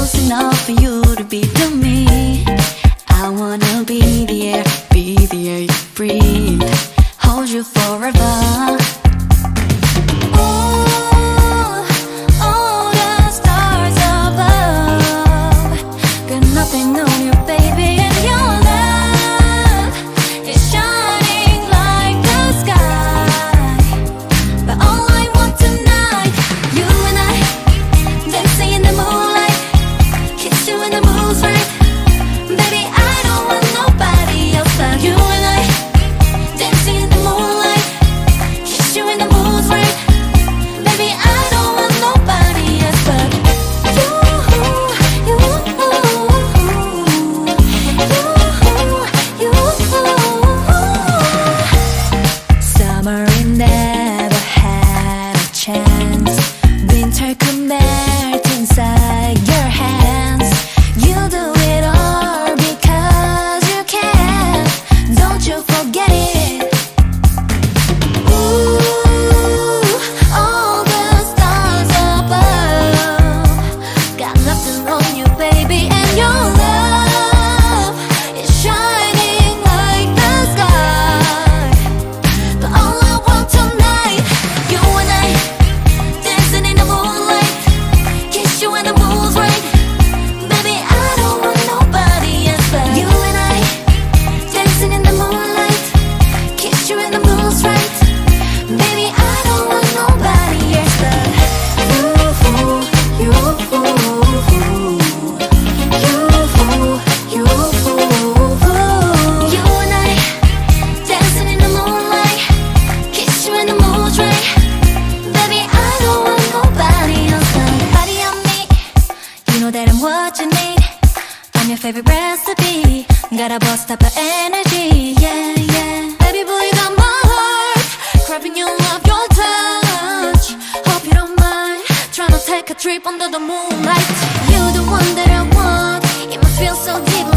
close enough for you to be to me. I wanna be the air you breathe, hold you forever. All the stars above got nothing on you, baby, and your love is shining like the sky. But all I want tonight, you and I, dancing in the moonlight, kiss you when the moon's right. Baby, I don't want nobody else but you and I, dancing in the moonlight, kiss you when the moon's right. Baby, I don't want nobody else but you, you, you, you. Summer never had a chance. Winter could melt inside your hands. You do it all because you can. Don't you forget it. Ooh, all the stars above got nothing on you, baby, and your love is shining like the sky. But all I want tonight, you and I, dancing in the moonlight, kiss you when the moon's right. Baby, I don't want nobody else but you and I, dancing in the moonlight, kiss you when the moon's right. Baby, I don't want nobody else but you, you, you, you and I, dancing in the moonlight, kiss you when the moon's right. Baby, I don't want nobody else but body on me. You know that I'm what you need. I'm your favorite recipe. Gotta bust up the energy, yeah, yeah. Baby boy, you got my heart, craving your love, your touch. Hope you don't mind, trying to take a trip under the moonlight. You're the one that I want, it must feel so deep